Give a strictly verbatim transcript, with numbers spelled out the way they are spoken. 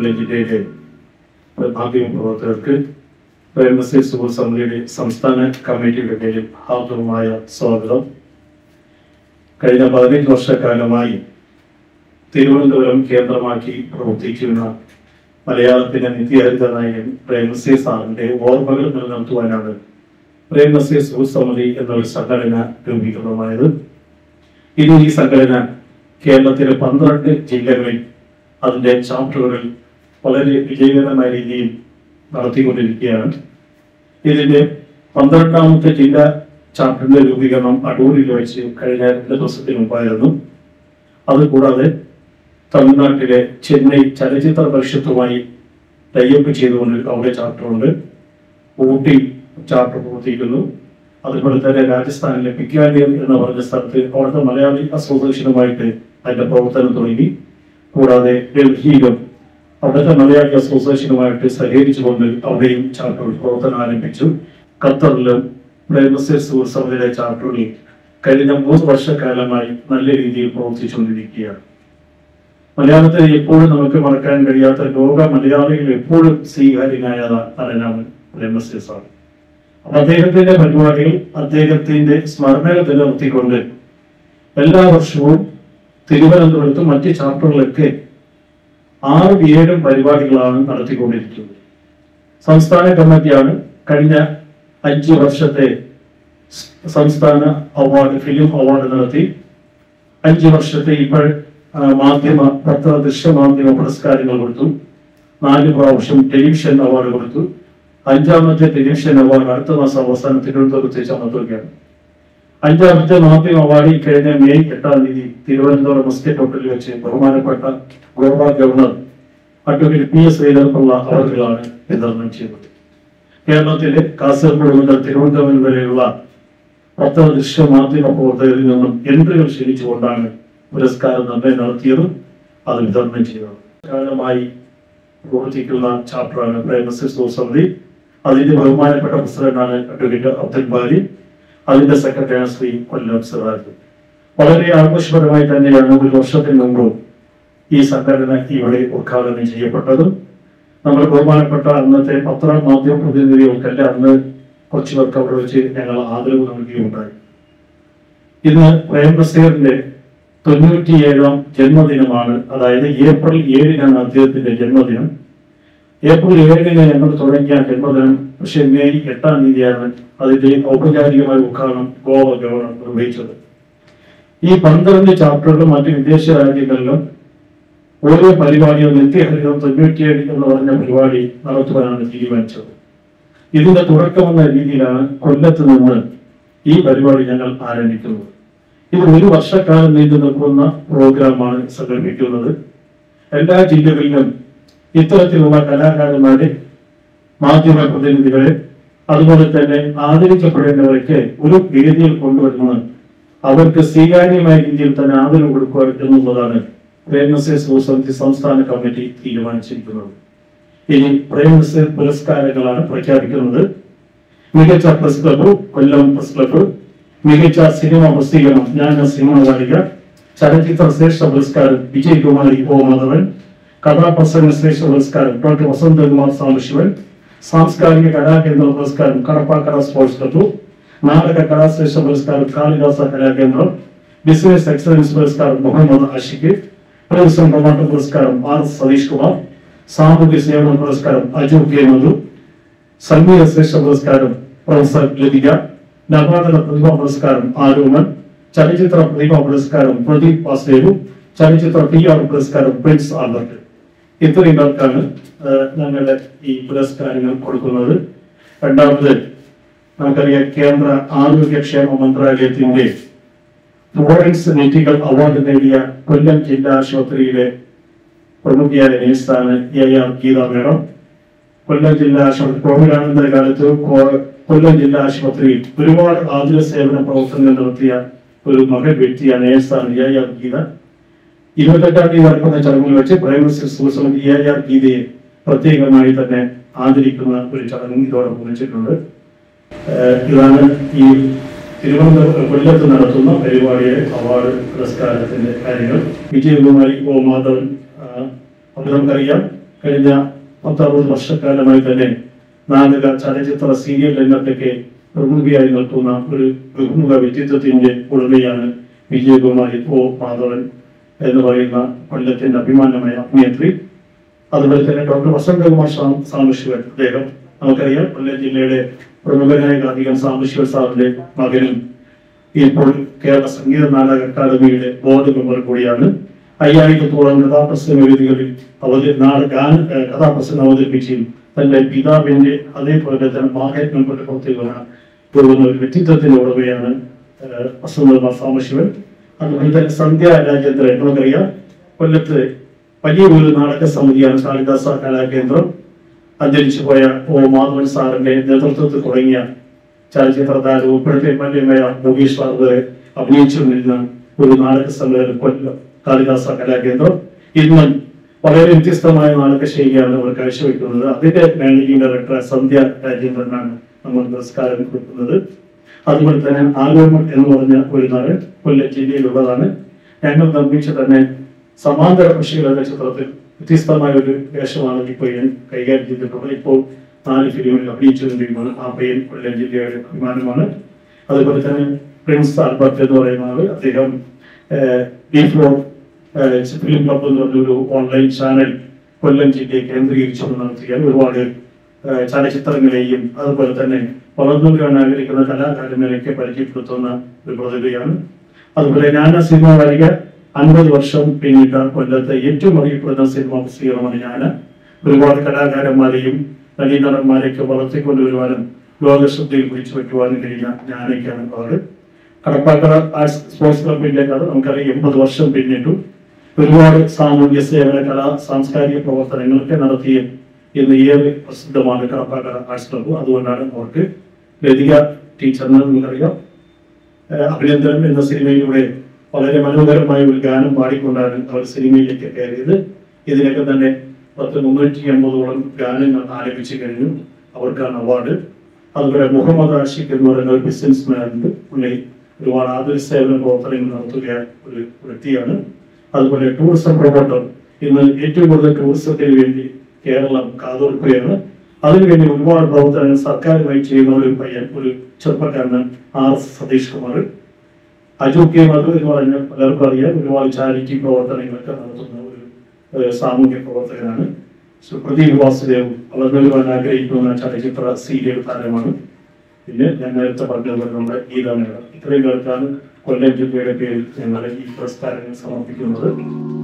കൊല്ലം ജില്ലയിലെ മാധ്യമ പ്രവർത്തകർക്ക് പ്രേം നസീർ സുഹൃത്ത് സമിതിയുടെ സംസ്ഥാന കമ്മിറ്റിയുടെ പേരിൽ ഹാർദവമായ സ്വാഗതം. കഴിഞ്ഞ പതിനഞ്ച് വർഷക്കാലമായി തിരുവനന്തപുരം കേന്ദ്രമാക്കി പ്രവർത്തിക്കുന്ന മലയാളത്തിന്റെ നിത്യഹരിത നായകൻ പ്രേം നസീർ സാറിന്റെ ഓർമ്മകൾ നിലനിർത്തുവാനാണ് പ്രേം നസീർ സുഹൃത്ത് സമിതി എന്നൊരു സംഘടന രൂപീകൃതമായത്. ഇനി ഈ സംഘടന കേരളത്തിലെ പന്ത്രണ്ട് ജില്ലകളിൽ അതിന്റെ ചാപ്റ്ററുകൾ വളരെ വിജയകരമായ രീതിയിൽ നടത്തിക്കൊണ്ടിരിക്കുകയാണ്. ഇതിന്റെ പന്ത്രണ്ടാമത്തെ ജില്ലാ ചാപ്റ്ററിന്റെ രൂപീകരണം അടൂരിൽ വെച്ച് കഴിഞ്ഞ രണ്ട് ദിവസത്തിന് മുമ്പായിരുന്നു. അതുകൂടാതെ തമിഴ്നാട്ടിലെ ചെന്നൈ ചലച്ചിത്ര പരിഷത്തുമായി ടൈപ്പ് ചെയ്തുകൊണ്ട് അവിടെ ചാപ്റ്ററുണ്ട്. ഊട്ടി ചാപ്റ്റർ പ്രവർത്തിക്കുന്നു. അതുപോലെ തന്നെ രാജസ്ഥാനിലെ പിക്കാലിയൻ എന്ന് പറഞ്ഞ സ്ഥലത്ത് അവിടുത്തെ മലയാളി അസോസിയേഷനുമായിട്ട് അതിന്റെ പ്രവർത്തനം തുടങ്ങി. കൂടാതെ ഡൽഹിയിലും അവിടുത്തെ മലയാളി അസോസിയേഷനുമായിട്ട് സഹകരിച്ചുകൊണ്ട് അവിടെയും ചാപ്റ്ററുകൾ പ്രവർത്തനം ആരംഭിച്ചു. ഖത്തറിലും പ്രേം നസീർ സുഹൃത്ത് സമിതിയുടെ ചാപ്റ്ററുകളിൽ കഴിഞ്ഞ മൂന്ന് വർഷക്കാലമായി നല്ല രീതിയിൽ പ്രവർത്തിച്ചുകൊണ്ടിരിക്കുകയാണ്. മലയാളത്തിൽ എപ്പോഴും നമുക്ക് മറക്കാൻ കഴിയാത്ത ലോക മലയാളികൾ എപ്പോഴും സ്വീകാര്യനായ നടനാണ് പ്രേം നസീർ സാർ. അദ്ദേഹത്തിന്റെ പരിപാടികൾ അദ്ദേഹത്തിന്റെ സ്മരണകൾ നിലനിർത്തിക്കൊണ്ട് എല്ലാ വർഷവും തിരുവനന്തപുരത്തും മറ്റ് ചാപ്റ്ററുകളൊക്കെ ആറും ഏഴും പരിപാടികളാണ് നടത്തിക്കൊണ്ടിരിക്കുന്നത്. സംസ്ഥാന കമ്മിറ്റിയാണ് കഴിഞ്ഞ അഞ്ച് വർഷത്തെ സംസ്ഥാന അവാർഡ് ഫിലിം അവാർഡ് നടത്തി. അഞ്ച് വർഷത്തെ ഇപ്പോൾ മാധ്യമ പത്ര ദൃശ്യമാധ്യമ പുരസ്കാരങ്ങൾ കൊടുത്തു. നാല് പ്രാവശ്യം ടെലിവിഷൻ അവാർഡ് കൊടുത്തു. അഞ്ചാമത്തെ ടെലിവിഷൻ അവാർഡ് അടുത്ത മാസം അവസാനം തിരുവനന്തപുരത്ത് വെച്ച് നടത്തുകയാണ്. അഞ്ചാമത്തെ മാധ്യമ അവാർഡ് കഴിഞ്ഞ മെയ് എട്ടാം തീയതി തിരുവനന്തപുരം മസ്കറ്റ് ഹോട്ടലിൽ വെച്ച് ബഹുമാനപ്പെട്ട Goa governor advocate P S ശ്രീധരനുള്ള അവാർഡുകളാണ് വിതരണം ചെയ്തത്. കേരളത്തിലെ കാസർഗോഡ് മുതൽ തിരുവനന്തപുരം വരെയുള്ള പത്ര ദൃശ്യ മാധ്യമ പ്രവർത്തകരിൽ നിന്നും എൻട്രികൾ ക്ഷണിച്ചുകൊണ്ടാണ് പുരസ്കാരം നിർണ്ണയം നടത്തിയതും അത് വിതരണം ചെയ്തത്. കാലമായി പ്രവർത്തിക്കുന്ന ചാപ്റ്ററാണ് പ്രേം നസീർ സുഹൃത്ത് സമിതി. അതിന്റെ ബഹുമാനപ്പെട്ട പ്രസിഡന്റാണ് അഡ്വക്കേറ്റ് അബ്ദുൽ ഖാദർ. അതിന്റെ സെക്രട്ടറിയാണ് ശ്രീ കൊല്ലം സിറാജ്. വളരെ ആഘോഷപരമായി തന്നെയാണ് ഒരു വർഷത്തിന് മുമ്പ് ഈ സംഘടന ഇവിടെ ഉദ്ഘാടനം ചെയ്യപ്പെട്ടതും. നമ്മൾ ബഹുമാനപ്പെട്ട അന്നത്തെ പത്ര മാധ്യമ പ്രതിനിധികൾക്കെല്ലാം അന്ന് കുറച്ചു പേർക്ക് അവിടെ വെച്ച് ഞങ്ങൾ ആദരവ് നൽകുകയുണ്ടായി. ഇന്ന് പ്രേം നസീറിന്റെ തൊണ്ണൂറ്റിയേഴാം ജന്മദിനമാണ്. അതായത് ഏപ്രിൽ ഏഴിനാണ് അദ്ദേഹത്തിന്റെ ജന്മദിനം. ഏപ്രിൽ ഏഴിന് ഞങ്ങൾ തുടങ്ങിയ ജന്മദിനം പക്ഷെ മെയ് എട്ടാം തീയതിയാണ് അതിന്റെ ഔപചാരികമായ ഉദ്ഘാടനം ഗോവ ഗവർണർ നിർവഹിച്ചത്. ഈ പന്ത്രണ്ട് ചാപ്റ്ററുകളും മറ്റ് വിദേശ രാജ്യങ്ങളിലും ഓരോ പരിപാടിയും നിത്യഹരിതം തൊണ്ണൂറ്റിയേഴ് എന്ന് പറഞ്ഞ പരിപാടി നടത്തുവാനാണ് തീരുമാനിച്ചത്. ഇതിന്റെ തുടക്കമെന്ന രീതിയിലാണ് കൊല്ലത്ത് നിന്ന് ഈ പരിപാടി ഞങ്ങൾ ആരംഭിക്കുന്നത്. ഇത് ഒരു വർഷക്കാലം നീണ്ടു നിൽക്കുന്ന പ്രോഗ്രാമാണ് സംഘടിപ്പിക്കുന്നത്. എല്ലാ ജില്ലകളിലും ഇത്തരത്തിലുള്ള കലാകാരന്മാരെ, മാധ്യമ പ്രതിനിധികളെ, അതുപോലെ തന്നെ ആദരിക്കപ്പെടേണ്ടവരൊക്കെ ഒരു വേദിയിൽ കൊണ്ടുവരുന്നത് അവർക്ക് സ്വീകാര്യമായ രീതിയിൽ തന്നെ ആദരവ് കൊടുക്കുക എന്നുള്ളതാണ് പ്രേം നസീർ സുഹൃത്ത് സമിതി സംസ്ഥാന കമ്മിറ്റി തീരുമാനിച്ചിരിക്കുന്നത്. ഇനി പ്രേം നസീർ പുരസ്കാരങ്ങളാണ് പ്രഖ്യാപിക്കുന്നത്. മികച്ച press club Kollam press club, മികച്ച സിനിമ പ്രസിദ്ധീകരണം ഞാൻ സിനിമ വാരിക, ചലച്ചിത്ര ശ്രേഷ്ഠ പുരസ്കാരം വിജയകുമാരി ഓ മാധവൻ, കഥാപ്രസംഗ ശ്രേഷ്ഠ പുരസ്കാരം ഡോക്ടർ വസന്തകുമാർ സാംബശിവൻ, സാംസ്കാരിക കലാകേന്ദ്ര പുരസ്കാരം കടപ്പാക്കട സ്പോർട്സ് ക്ലബ്, നാടക കലാശ്രേഷ്ഠ പുരസ്കാരം കാളിദാസ കലാകേന്ദ്രം, ബിസിനസ് എക്സലൻസ് പുരസ്കാരം മുഹമ്മദ് ആഷിഖ്, ടൂറിസം പ്രൊമോട്ടർ പുരസ്കാരം ആർ സതീഷ് കുമാർ, സാമൂഹ്യ സേവന പുരസ്കാരം അജു കെ മധു, സംഗീത ശ്രേഷ്ഠ പുരസ്കാരം പ്രൊഫസർ ലതിക, നവാദന പ്രതിഭ പുരസ്കാരം ആരോമൻ, ചലച്ചിത്ര പ്രതിഭ പുരസ്കാരം പ്രദീപ് വാസുദേവു, ചലച്ചിത്ര പി ആർ പുരസ്കാരം പ്രിൻസ് ആൽബർട്ട്. ഇത്രയും പേർക്കാണ് ഞങ്ങളുടെ ഈ പുരസ്കാരങ്ങൾ കൊടുക്കുന്നത്. രണ്ടാമത് നമുക്കറിയാം, കേന്ദ്ര ആരോഗ്യക്ഷേമ മന്ത്രാലയത്തിന്റെ ഫ്ലോറൻസ് നെറ്റിക്കൽ അവാർഡ് നേടിയ കൊല്ലം ജില്ലാ ആശുപത്രിയിലെ പ്രമുഖിയായ നേഴ്സാണ് A R Geetha madam. Kollam ജില്ലാ ആശുപത്രി കോവിഡാനന്തര കാലത്ത് കൊല്ലം ജില്ലാ ആശുപത്രിയിൽ ഒരുപാട് ആതുര സേവന പ്രവർത്തനങ്ങൾ നടത്തിയ ഒരു മഹൽ വ്യക്തിയാണ് നേഴ്സാണ് എ ആർ ഗീത. ഇരുപത്തെട്ടാം തീയതി നടക്കുന്ന ചടങ്ങിൽ വെച്ച് പ്രേം നസീർ സുഹൃത്ത് സമിതി എ ആർ ഗീതയെ പ്രത്യേകമായി തന്നെ ആദരിക്കുന്ന ഒരു ചടങ്ങ് ഇതോടൊപ്പം വെച്ചിട്ടുണ്ട്. ഇതാണ് ഈ തിരുവനന്തപുരം കൊല്ലത്ത് നടത്തുന്ന പരിപാടിയുടെ അവാർഡ് പുരസ്കാരത്തിന്റെ കാര്യങ്ങൾ. വിജയകുമാരി ഓ മാധവൻ അത് നമുക്കറിയാം, കഴിഞ്ഞ പത്തറുപത് വർഷക്കാലമായി തന്നെ നാടക ചലച്ചിത്ര സീരിയൽ രംഗത്തൊക്കെ പ്രമുഖയായി നിൽക്കുന്ന ഒരു ബഹുമുഖ വ്യക്തിത്വത്തിന്റെ ഉടമയാണ് വിജയകുമാരി ഒ മാധവൻ എന്ന് പറയുന്ന കൊല്ലത്തിന്റെ അഭിമാനമായ അഭിനേത്രി. അതുപോലെ തന്നെ ഡോക്ടർ വസന്തകുമാർ സാംബശിവൻ, അദ്ദേഹം നമുക്കറിയാം കൊല്ലം ജില്ലയുടെ പ്രമുഖനായ ഗാന്ധികൻ സാംബശിവൻ സാറിന്റെ മകനും ഇപ്പോൾ കേരള സംഗീത നാടക അക്കാദമിയുടെ ബോർഡ് മെമ്പർ കൂടിയാണ്. അയ്യായിരത്തോളം കഥാപ്രസംഗ വേദികളിൽ അവതരി ഗാന കഥാപ്രസംഗം അവതരിപ്പിക്കുകയും തന്റെ പിതാവിന്റെ അതേപോലെ തന്നെ മാഹാത്മ്യം കൊണ്ട് പ്രവർത്തിക്കുന്ന പോകുന്ന ഒരു വ്യക്തിത്വത്തിന്റെ ഉടമയാണ് വസന്തകുമാർ സാംബശിവൻ. അതുപോലെ തന്നെ സന്ധ്യ രാജേന്ദ്രൻ, നമുക്കറിയാം കൊല്ലത്ത് വലിയ ഒരു നാടക സമിതിയാണ് കാളിദാസ കലാകേന്ദ്രം. അന്തരിച്ചു പോയ ഒ മാധവൻ സാറിന്റെ നേതൃത്വത്തിൽ തുടങ്ങിയ ചലച്ചിത്ര താരവും ഇപ്പോഴത്തെ എം എൽ എമായ മുകേഷ് വരെ അഭിനയിച്ചുകൊണ്ടിരുന്ന ഒരു നാടക സമ്മേളനം കൊല്ലം കാളിദാസ കലാകേന്ദ്രം ഇന്നും വളരെ വ്യത്യസ്തമായ നാടക ശൈലിയാണ് അവർ കാഴ്ചവെക്കുന്നത്. അതിന്റെ മാനേജിംഗ് ഡയറക്ടർ സന്ധ്യ രാജേന്ദ്രനാണ് നമ്മൾ പുരസ്കാരം കൊടുക്കുന്നത്. അതുപോലെ തന്നെ ആഗമൻ എന്ന് പറഞ്ഞ ഒരു നാട് കൊല്ലം ജില്ലയിലുള്ളതാണ്. ഞങ്ങൾ നിർമ്മിച്ച തന്നെ സമാന്തര പക്ഷികൾ എന്ന ചിത്രത്തിൽ വ്യത്യസ്തമായ ഒരു വേഷമാണ് ഈ പയ്യൻ കൈകാര്യം ചെയ്തിട്ടുള്ളത്. ഇപ്പോൾ നാല് ഫിലിമിൽ അഭിനയിച്ചുകൊണ്ടിരിക്കുന്നത്. ആ പയ്യൻ കൊല്ലം ജില്ലയുടെ അഭിമാനമാണ്. അതുപോലെ തന്നെ പ്രിൻസ് ആൽബർട്ട് എന്ന് പറയുന്ന ആള്, അദ്ദേഹം ഫിലിം ക്ലബ് എന്ന് പറഞ്ഞൊരു ഓൺലൈൻ ചാനൽ കൊല്ലം ജില്ലയെ കേന്ദ്രീകരിച്ചുകൊണ്ട് നടത്തിയാൽ ഒരുപാട് ചലച്ചിത്രങ്ങളെയും അതുപോലെ തന്നെ വളർന്നുവരാൻ ആഗ്രഹിക്കുന്ന കലാകാരന്മാരെയൊക്കെ പരിചയപ്പെടുത്തുന്ന ഒരു പ്രതിഭയാണ്. അതുപോലെ ഞാൻ സിനിമ വരിക അൻപത് വർഷം പിന്നിട്ട കൊല്ലത്തെ ഏറ്റവും അറിയപ്പെടുന്ന സിനിമ പ്രസിദ്ധീകരണമാണ് ഞാൻ. ഒരുപാട് കലാകാരന്മാരെയും നടീനടന്മാരെയൊക്കെ വളർത്തിക്കൊണ്ടുവരുവാനും ലോകശ്രദ്ധയിൽ പിടിച്ചു വയ്ക്കുവാനും കഴിഞ്ഞ ഞാനൊക്കെയാണ് പാട്. കടപ്പാക്കട ആർട്സ് സ്പോർട്സ് ക്ലബിന്റെ കഥ നമുക്കറിയാം എൺപത് വർഷം പിന്നിട്ടു. ഒരുപാട് സാമൂഹ്യ സേവന കലാ സാംസ്കാരിക പ്രവർത്തനങ്ങളൊക്കെ നടത്തിയ ഇന്ന് ഏറെ പ്രസിദ്ധമാണ് കടപ്പാക്കട ആർട്സ് ക്ലബ്. അതുകൊണ്ടാണ് അവർക്ക് ലതിക ടീച്ചറിന് നിങ്ങൾക്കറിയാം അഭിനന്ദനം എന്ന സിനിമയിലൂടെ വളരെ മനോഹരമായ ഒരു ഗാനം പാടിക്കൊണ്ടാണ് അവർ സിനിമയിലേക്ക് കയറിയത്. ഇതിനൊക്കെ തന്നെ പത്ത് മുന്നൂറ്റി അമ്പതോളം ഗാനങ്ങൾ ആലപിച്ചു കഴിഞ്ഞു. അവർക്കാണ് അവാർഡ്. അതുപോലെ മുഹമ്മദ് ആഷിഖ് എന്ന് പറയുന്ന ഒരു ബിസിനസ് മാൻ ഉണ്ട്. പുള്ളി ഒരുപാട് ആതുര സേവന പ്രവർത്തനങ്ങൾ നടത്തുക ഒരു വ്യക്തിയാണ്. അതുപോലെ ടൂറിസം പ്രൊമോട്ടർ, ഇന്ന് ഏറ്റവും കൂടുതൽ ടൂറിസത്തിന് വേണ്ടി കേരളം കാതോർക്കുകയാണ്. അതിനുവേണ്ടി ഒരുപാട് പ്രവർത്തനങ്ങൾ സർക്കാരുമായി ചെയ്യുന്ന ഒരു പയ്യൻ, ഒരു ചെറുപ്പക്കാരനാണ് ആർ സതീഷ് കുമാർ. അജു കെ മധു എന്ന് പറഞ്ഞാൽ പലർക്കും അറിയാം, ഒരുപാട് ചാരിറ്റി പ്രവർത്തനങ്ങളൊക്കെ നടത്തുന്ന ഒരു സാമൂഹ്യ പ്രവർത്തകനാണ്. പ്രദീപ് വാസുദേവ് വളർന്നുവരുവാൻ ആഗ്രഹിക്കുന്ന ചലച്ചിത്ര സീരിയൽ താരമാണ്. പിന്നെ ഞാൻ നേരത്തെ പറഞ്ഞതുപോലെ നമ്മുടെ ഗീതാമേള. ഇത്രയും പേർക്കാണ് കൊല്ലം ജില്ലയുടെ പേരിൽ ഞങ്ങൾ ഈ പുരസ്കാരങ്ങൾ സമർപ്പിക്കുന്നത്.